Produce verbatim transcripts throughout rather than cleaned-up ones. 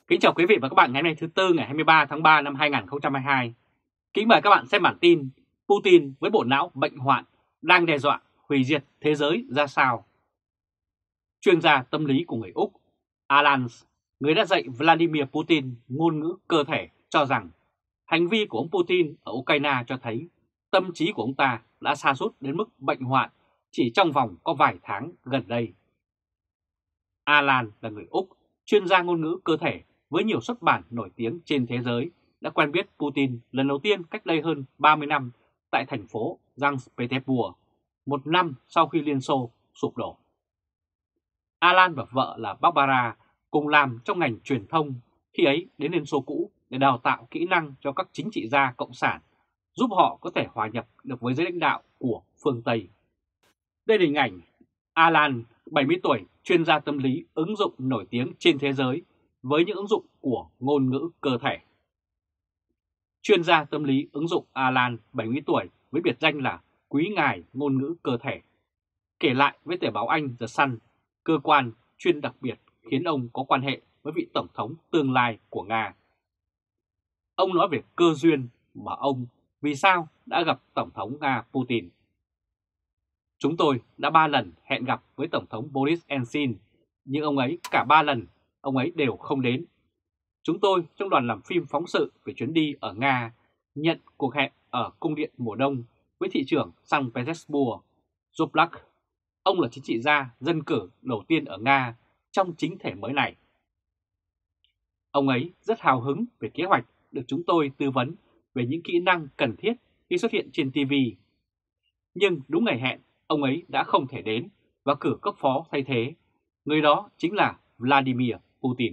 Kính chào quý vị và các bạn ngày hôm nay thứ Tư ngày hai mươi ba tháng ba năm hai nghìn không trăm hai mươi hai. Kính mời các bạn xem bản tin Putin với bộ não bệnh hoạn đang đe dọa hủy diệt thế giới ra sao. Chuyên gia tâm lý của người Úc Alan, người đã dạy Vladimir Putin ngôn ngữ cơ thể, cho rằng hành vi của ông Putin ở Ukraine cho thấy tâm trí của ông ta đã sa sút đến mức bệnh hoạn chỉ trong vòng có vài tháng gần đây. Alan là người Úc, chuyên gia ngôn ngữ cơ thể với nhiều xuất bản nổi tiếng trên thế giới, đã quen biết Putin lần đầu tiên cách đây hơn ba mươi năm tại thành phố Saint Petersburg, một năm sau khi Liên Xô sụp đổ. Alan và vợ là Barbara cùng làm trong ngành truyền thông, khi ấy đến Liên Xô cũ để đào tạo kỹ năng cho các chính trị gia cộng sản, giúp họ có thể hòa nhập được với giới lãnh đạo của phương Tây. Đây là hình ảnh Alan, bảy mươi tuổi, chuyên gia tâm lý ứng dụng nổi tiếng trên thế giới với những ứng dụng của ngôn ngữ cơ thể. Chuyên gia tâm lý ứng dụng Alan, bảy mươi tuổi, với biệt danh là Quý ngài ngôn ngữ cơ thể, kể lại với tờ báo Anh The Sun, cơ quan chuyên đặc biệt khiến ông có quan hệ với vị tổng thống tương lai của Nga. Ông nói về cơ duyên mà ông vì sao đã gặp tổng thống Nga Putin. Chúng tôi đã ba lần hẹn gặp với tổng thống Boris Yeltsin, nhưng ông ấy cả ba lần ông ấy đều không đến. Chúng tôi trong đoàn làm phim phóng sự về chuyến đi ở Nga nhận cuộc hẹn ở cung điện mùa đông với thị trưởng Saint Petersburg, Zublak. Ông là chính trị gia dân cử đầu tiên ở Nga trong chính thể mới này. Ông ấy rất hào hứng về kế hoạch được chúng tôi tư vấn về những kỹ năng cần thiết khi xuất hiện trên ti vi. Nhưng đúng ngày hẹn, ông ấy đã không thể đến và cử cấp phó thay thế. Người đó chính là Vladimir Putin.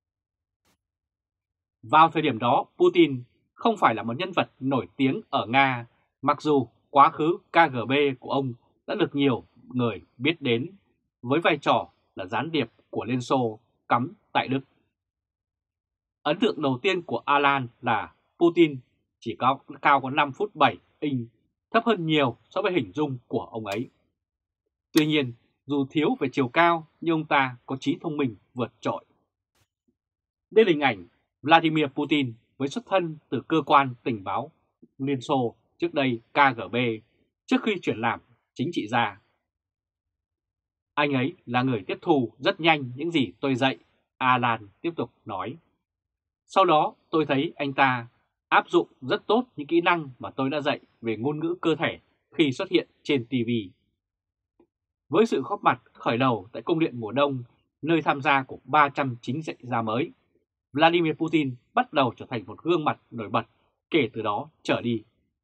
Vào thời điểm đó, Putin không phải là một nhân vật nổi tiếng ở Nga, mặc dù quá khứ ca giê bê của ông đã được nhiều người biết đến với vai trò là gián điệp của Liên Xô cắm tại Đức. Ấn tượng đầu tiên của Alan là Putin chỉ cao, cao có năm phút bảy inch, thấp hơn nhiều so với hình dung của ông ấy. Tuy nhiên, dù thiếu về chiều cao nhưng ông ta có trí thông minh vượt trội. Đây là hình ảnh Vladimir Putin với xuất thân từ cơ quan tình báo Liên Xô, trước đây ca giê bê, trước khi chuyển làm chính trị gia. Anh ấy là người tiếp thu rất nhanh những gì tôi dạy, Alan tiếp tục nói. Sau đó tôi thấy anh ta áp dụng rất tốt những kỹ năng mà tôi đã dạy về ngôn ngữ cơ thể khi xuất hiện trên ti vi. Với sự góp mặt khởi đầu tại cung điện mùa đông, nơi tham gia của ba trăm chính trị gia mới, Vladimir Putin bắt đầu trở thành một gương mặt nổi bật kể từ đó trở đi.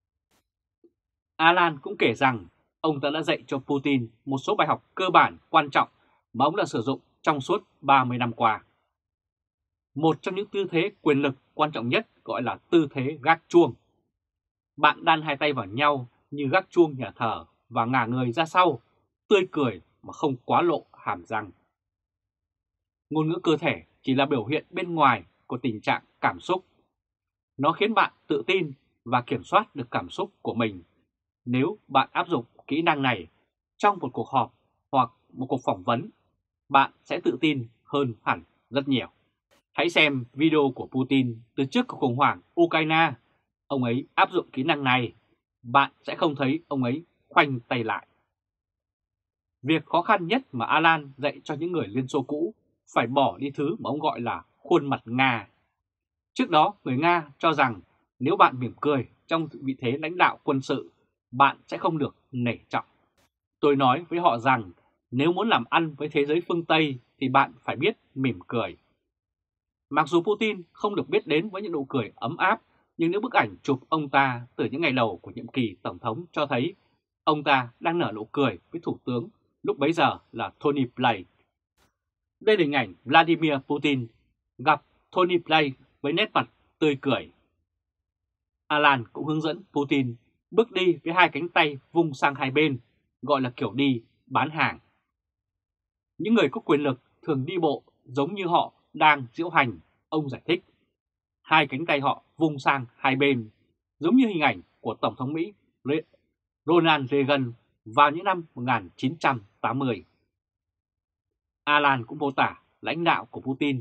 Alan cũng kể rằng ông ta đã dạy cho Putin một số bài học cơ bản quan trọng mà ông đã sử dụng trong suốt ba mươi năm qua. Một trong những tư thế quyền lực quan trọng nhất gọi là tư thế gác chuông. Bạn đan hai tay vào nhau như gác chuông nhà thờ và ngả người ra sau, tươi cười mà không quá lộ hàm răng. Ngôn ngữ cơ thể chỉ là biểu hiện bên ngoài của tình trạng cảm xúc. Nó khiến bạn tự tin và kiểm soát được cảm xúc của mình. Nếu bạn áp dụng kỹ năng này trong một cuộc họp hoặc một cuộc phỏng vấn, bạn sẽ tự tin hơn hẳn rất nhiều. Hãy xem video của Putin từ trước cuộc khủng hoảng Ukraine. Ông ấy áp dụng kỹ năng này, bạn sẽ không thấy ông ấy khoanh tay lại. Việc khó khăn nhất mà Alan dạy cho những người Liên Xô cũ phải bỏ đi thứ mà ông gọi là khuôn mặt Nga. Trước đó, người Nga cho rằng nếu bạn mỉm cười trong vị thế lãnh đạo quân sự, bạn sẽ không được nể trọng. Tôi nói với họ rằng nếu muốn làm ăn với thế giới phương Tây thì bạn phải biết mỉm cười. Mặc dù Putin không được biết đến với những nụ cười ấm áp, nhưng những bức ảnh chụp ông ta từ những ngày đầu của nhiệm kỳ tổng thống cho thấy ông ta đang nở nụ cười với thủ tướng lúc bấy giờ là Tony Blair. Đây là hình ảnh Vladimir Putin gặp Tony Blair với nét mặt tươi cười. Alan cũng hướng dẫn Putin bước đi với hai cánh tay vung sang hai bên, gọi là kiểu đi bán hàng. Những người có quyền lực thường đi bộ giống như họ đang diễu hành, ông giải thích. Hai cánh tay họ vung sang hai bên, giống như hình ảnh của Tổng thống Mỹ Ronald Reagan vào những năm một nghìn chín trăm tám mươi. Alan cũng mô tả lãnh đạo của Putin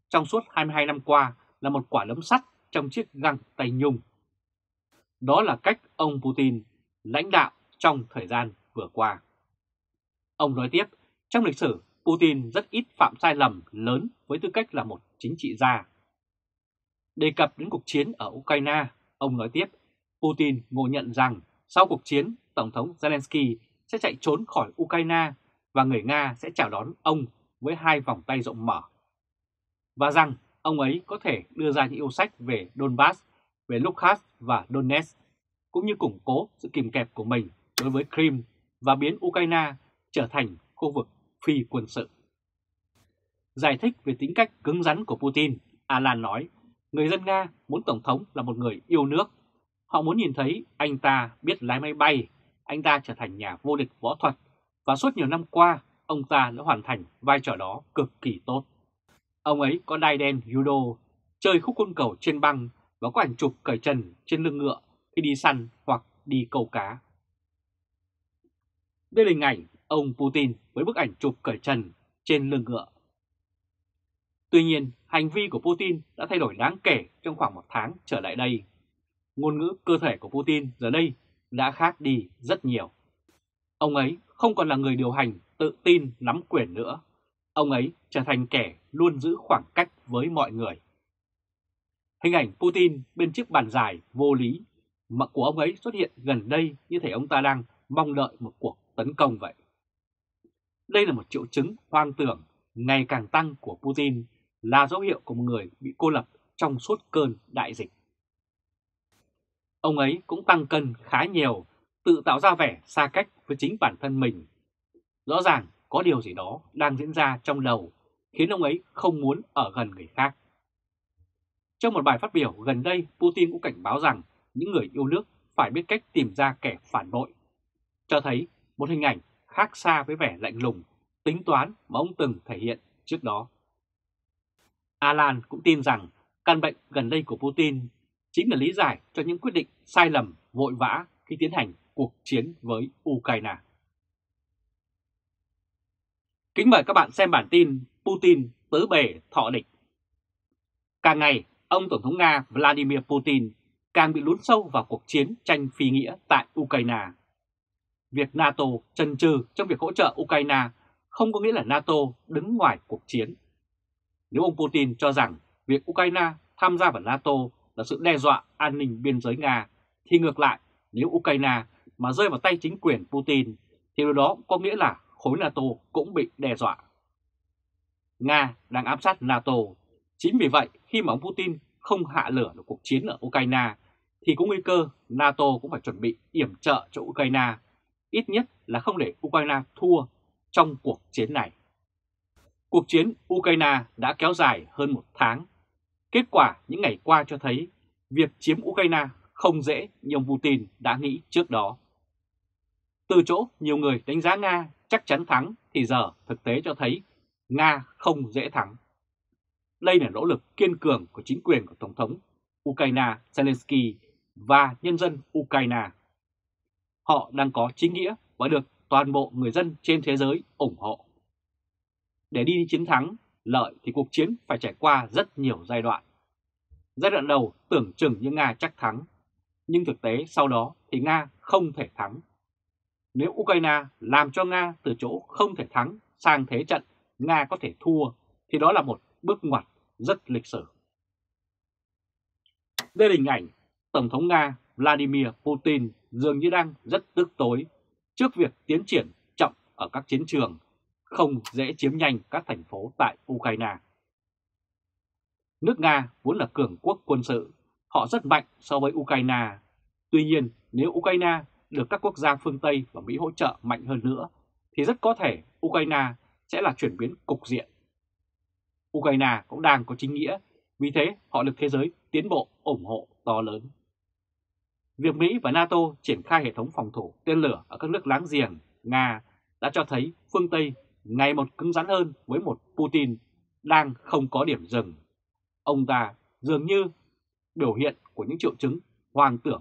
trong suốt hai mươi hai năm qua là một quả đấm sắt trong chiếc găng tay nhung. Đó là cách ông Putin lãnh đạo trong thời gian vừa qua. Ông nói tiếp, trong lịch sử, Putin rất ít phạm sai lầm lớn với tư cách là một chính trị gia. Đề cập đến cuộc chiến ở Ukraine, ông nói tiếp, Putin ngộ nhận rằng sau cuộc chiến, Tổng thống Zelensky sẽ chạy trốn khỏi Ukraine và người Nga sẽ chào đón ông với hai vòng tay rộng mở. Và rằng ông ấy có thể đưa ra những yêu sách về Donbass, về Luhansk và Donetsk, cũng như củng cố sự kìm kẹp của mình đối với Crimea và biến Ukraine trở thành khu vực phi quân sự. Giải thích về tính cách cứng rắn của Putin, Alan nói, người dân Nga muốn Tổng thống là một người yêu nước. Họ muốn nhìn thấy anh ta biết lái máy bay, anh ta trở thành nhà vô địch võ thuật, và suốt nhiều năm qua, ông ta đã hoàn thành vai trò đó cực kỳ tốt. Ông ấy có đai đen judo, chơi khúc côn cầu trên băng và có ảnh chụp cởi trần trên lưng ngựa khi đi săn hoặc đi câu cá. Đây là hình ảnh ông Putin với bức ảnh chụp cởi trần trên lưng ngựa. Tuy nhiên, hành vi của Putin đã thay đổi đáng kể trong khoảng một tháng trở lại đây. Ngôn ngữ cơ thể của Putin giờ đây đã khác đi rất nhiều. Ông ấy không còn là người điều hành tự tin nắm quyền nữa. Ông ấy trở thành kẻ luôn giữ khoảng cách với mọi người. Hình ảnh Putin bên chiếc bàn dài vô lý mà của ông ấy xuất hiện gần đây như thể ông ta đang mong đợi một cuộc tấn công vậy. Đây là một triệu chứng hoang tưởng ngày càng tăng của Putin, là dấu hiệu của một người bị cô lập trong suốt cơn đại dịch. Ông ấy cũng tăng cân khá nhiều, tự tạo ra vẻ xa cách với chính bản thân mình. Rõ ràng có điều gì đó đang diễn ra trong đầu khiến ông ấy không muốn ở gần người khác. Trong một bài phát biểu gần đây, Putin cũng cảnh báo rằng những người yêu nước phải biết cách tìm ra kẻ phản bội, cho thấy một hình ảnh khác xa với vẻ lạnh lùng, tính toán mà ông từng thể hiện trước đó. Alan cũng tin rằng căn bệnh gần đây của Putin chính là lý giải cho những quyết định sai lầm vội vã khi tiến hành cuộc chiến với Ukraine. Kính mời các bạn xem bản tin Putin tứ bề thọ địch. Càng ngày, ông Tổng thống Nga Vladimir Putin càng bị lún sâu vào cuộc chiến tranh phi nghĩa tại Ukraine. Việc NATO chần chừ trong việc hỗ trợ Ukraine không có nghĩa là NATO đứng ngoài cuộc chiến. Nếu ông Putin cho rằng việc Ukraine tham gia vào NATO là sự đe dọa an ninh biên giới Nga, thì ngược lại, nếu Ukraine mà rơi vào tay chính quyền Putin, thì điều đó có nghĩa là khối NATO cũng bị đe dọa. Nga đang ám sát NATO, chính vì vậy khi mà ông Putin không hạ lửa được cuộc chiến ở Ukraine, thì có nguy cơ NATO cũng phải chuẩn bị yểm trợ cho Ukraine, ít nhất là không để Ukraine thua trong cuộc chiến này. Cuộc chiến Ukraine đã kéo dài hơn một tháng. Kết quả những ngày qua cho thấy việc chiếm Ukraine không dễ như ông Putin đã nghĩ trước đó. Từ chỗ nhiều người đánh giá Nga chắc chắn thắng thì giờ thực tế cho thấy Nga không dễ thắng. Đây là nỗ lực kiên cường của chính quyền của Tổng thống Ukraine Zelensky và nhân dân Ukraine. Họ đang có chính nghĩa và được toàn bộ người dân trên thế giới ủng hộ. Để đi chiến thắng lợi thì cuộc chiến phải trải qua rất nhiều giai đoạn. Giai đoạn đầu tưởng chừng như Nga chắc thắng, nhưng thực tế sau đó thì Nga không thể thắng. Nếu Ukraine làm cho Nga từ chỗ không thể thắng sang thế trận Nga có thể thua, thì đó là một bước ngoặt rất lịch sử. Đây là hình ảnh Tổng thống Nga Vladimir Putin dường như đang rất tức tối trước việc tiến triển chậm ở các chiến trường, không dễ chiếm nhanh các thành phố tại Ukraine. Nước Nga vốn là cường quốc quân sự, họ rất mạnh so với Ukraine. Tuy nhiên, nếu Ukraine được các quốc gia phương Tây và Mỹ hỗ trợ mạnh hơn nữa, thì rất có thể Ukraine sẽ là chuyển biến cục diện. Ukraine cũng đang có chính nghĩa, vì thế họ được thế giới tiến bộ ủng hộ to lớn. Việc Mỹ và NATO triển khai hệ thống phòng thủ tên lửa ở các nước láng giềng Nga đã cho thấy phương Tây ngày một cứng rắn hơn với một Putin đang không có điểm dừng. Ông ta dường như biểu hiện của những triệu chứng hoang tưởng.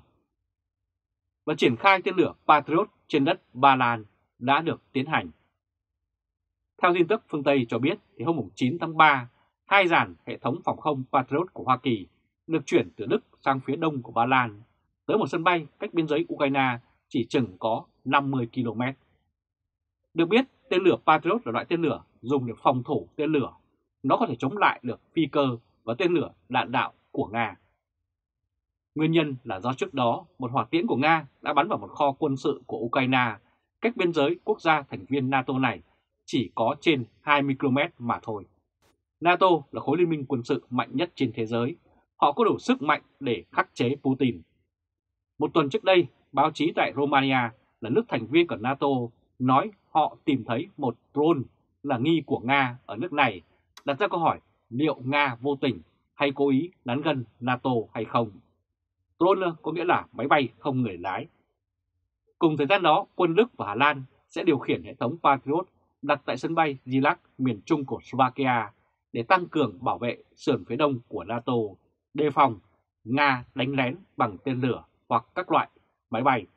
Và triển khai tên lửa Patriot trên đất Ba Lan đã được tiến hành. Theo tin tức phương Tây cho biết, thì hôm chín tháng ba, hai dàn hệ thống phòng không Patriot của Hoa Kỳ được chuyển từ Đức sang phía đông của Ba Lan, tới một sân bay cách biên giới Ukraine chỉ chừng có năm mươi ki lô mét. Được biết, tên lửa Patriot là loại tên lửa dùng để phòng thủ tên lửa. Nó có thể chống lại được phi cơ và tên lửa đạn đạo của Nga. Nguyên nhân là do trước đó một hỏa tiễn của Nga đã bắn vào một kho quân sự của Ukraine cách biên giới quốc gia thành viên NATO này chỉ có trên hai mươi ki lô mét mà thôi. NATO là khối liên minh quân sự mạnh nhất trên thế giới. Họ có đủ sức mạnh để khắc chế Putin. Một tuần trước đây, báo chí tại Romania là nước thành viên của NATO nói họ tìm thấy một drone là nghi của Nga ở nước này, đặt ra câu hỏi liệu Nga vô tình hay cố ý nắn gân NATO hay không. Drone có nghĩa là máy bay không người lái. Cùng thời gian đó, quân Đức và Hà Lan sẽ điều khiển hệ thống Patriot đặt tại sân bay Gilak miền trung của Slovakia để tăng cường bảo vệ sườn phía đông của NATO, đề phòng Nga đánh lén bằng tên lửa hoặc các loại máy bay.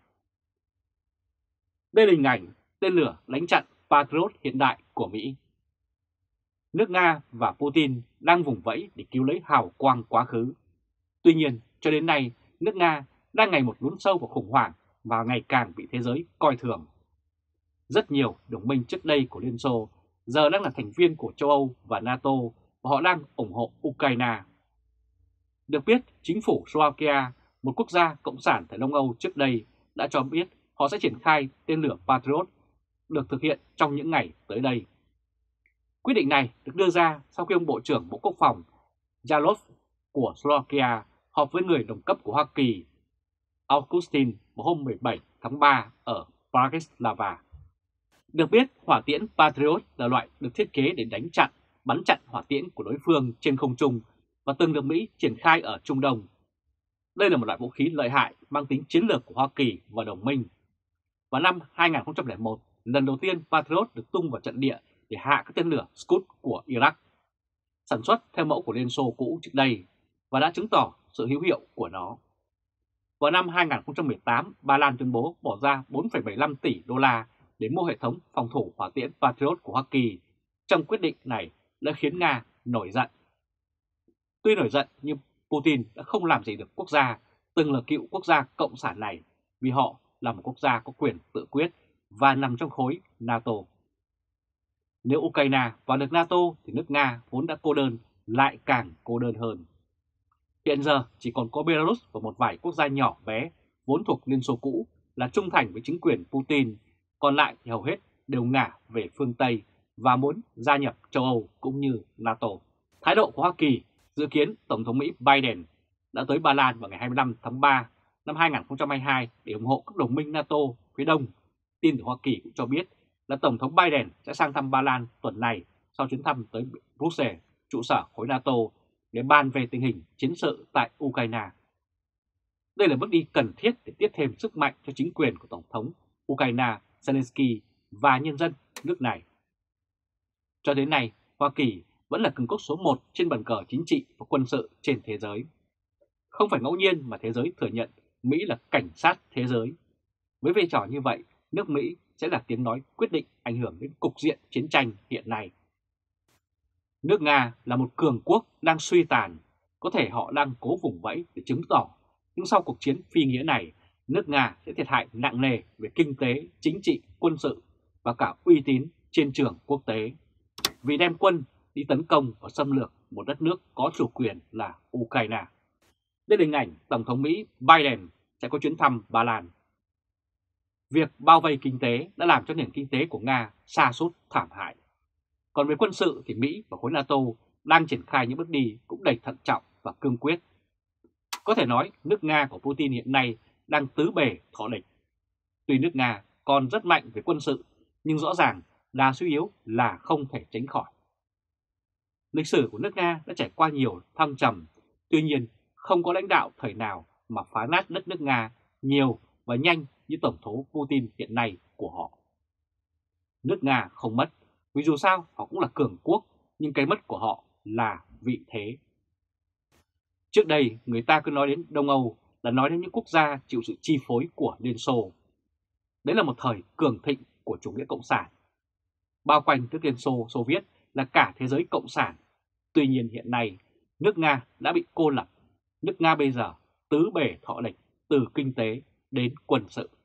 Đây là hình ảnh tên lửa đánh chặn Patriot hiện đại của Mỹ. Nước Nga và Putin đang vùng vẫy để cứu lấy hào quang quá khứ. Tuy nhiên, cho đến nay, nước Nga đang ngày một lún sâu vào khủng hoảng và ngày càng bị thế giới coi thường. Rất nhiều đồng minh trước đây của Liên Xô giờ đang là thành viên của châu Âu và NATO và họ đang ủng hộ Ukraine. Được biết, chính phủ Slovakia, một quốc gia cộng sản tại Đông Âu trước đây, đã cho biết họ sẽ triển khai tên lửa Patriot được thực hiện trong những ngày tới đây. Quyết định này được đưa ra sau khi ông Bộ trưởng Bộ Quốc phòng Zalov của Slovakia họp với người đồng cấp của Hoa Kỳ Augustin vào hôm mười bảy tháng ba ở Bratislava. Được biết, hỏa tiễn Patriot là loại được thiết kế để đánh chặn, bắn chặn hỏa tiễn của đối phương trên không trung và từng được Mỹ triển khai ở Trung Đông. Đây là một loại vũ khí lợi hại mang tính chiến lược của Hoa Kỳ và đồng minh. Vào năm hai nghìn không trăm lẻ một, lần đầu tiên Patriot được tung vào trận địa để hạ các tên lửa Scud của Iraq, sản xuất theo mẫu của Liên Xô cũ trước đây và đã chứng tỏ sự hữu hiệu của nó. Vào năm hai nghìn không trăm mười tám, Ba Lan tuyên bố bỏ ra bốn phẩy bảy mươi lăm tỷ đô la để mua hệ thống phòng thủ hỏa tiễn Patriot của Hoa Kỳ. Trong quyết định này đã khiến Nga nổi giận. Tuy nổi giận nhưng Putin đã không làm gì được quốc gia từng là cựu quốc gia cộng sản này vì họ là một quốc gia có quyền tự quyết và nằm trong khối NATO. Nếu Ukraine vào được NATO thì nước Nga vốn đã cô đơn lại càng cô đơn hơn. Hiện giờ chỉ còn có Belarus và một vài quốc gia nhỏ bé vốn thuộc Liên Xô cũ là trung thành với chính quyền Putin, còn lại thì hầu hết đều ngả về phương Tây và muốn gia nhập châu Âu cũng như NATO. Thái độ của Hoa Kỳ dự kiến Tổng thống Mỹ Biden đã tới Ba Lan vào ngày hai mươi lăm tháng ba năm hai nghìn không trăm hai mươi hai để ủng hộ các đồng minh NATO phía Đông. Tin từ Hoa Kỳ cũng cho biết là Tổng thống Biden sẽ sang thăm Ba Lan tuần này sau chuyến thăm tới Bruxelles, trụ sở khối NATO, để bàn về tình hình chiến sự tại Ukraine. Đây là bước đi cần thiết để tiếp thêm sức mạnh cho chính quyền của Tổng thống Ukraine Zelensky và nhân dân nước này. Cho đến nay, Hoa Kỳ vẫn là cường quốc số một trên bàn cờ chính trị và quân sự trên thế giới. Không phải ngẫu nhiên mà thế giới thừa nhận Mỹ là cảnh sát thế giới. Với vai trò như vậy, nước Mỹ sẽ là tiếng nói quyết định ảnh hưởng đến cục diện chiến tranh hiện nay. Nước Nga là một cường quốc đang suy tàn, có thể họ đang cố vùng vẫy để chứng tỏ, nhưng sau cuộc chiến phi nghĩa này, nước Nga sẽ thiệt hại nặng nề về kinh tế, chính trị, quân sự và cả uy tín trên trường quốc tế, vì đem quân đi tấn công và xâm lược một đất nước có chủ quyền là Ukraine. Đây là hình ảnh Tổng thống Mỹ Biden sẽ có chuyến thăm Ba Lan. Việc bao vây kinh tế đã làm cho nền kinh tế của Nga sa sút thảm hại. Còn về quân sự thì Mỹ và khối NATO đang triển khai những bước đi cũng đầy thận trọng và cương quyết. Có thể nói nước Nga của Putin hiện nay đang tứ bề thọ địch. Tuy nước Nga còn rất mạnh về quân sự, nhưng rõ ràng đà suy yếu là không thể tránh khỏi. Lịch sử của nước Nga đã trải qua nhiều thăng trầm, tuy nhiên không có lãnh đạo thời nào mà phá nát đất nước Nga nhiều và nhanh như Tổng thống Putin hiện nay của họ. Nước Nga không mất, vì dù sao họ cũng là cường quốc, nhưng cái mất của họ là vị thế. Trước đây người ta cứ nói đến Đông Âu là nói đến những quốc gia chịu sự chi phối của Liên Xô. Đấy là một thời cường thịnh của chủ nghĩa cộng sản. Bao quanh nước Liên Xô, Xô Viết là cả thế giới cộng sản. Tuy nhiên hiện nay, nước Nga đã bị cô lập. Nước Nga bây giờ tứ bề thọ địch từ kinh tế đến quân sự.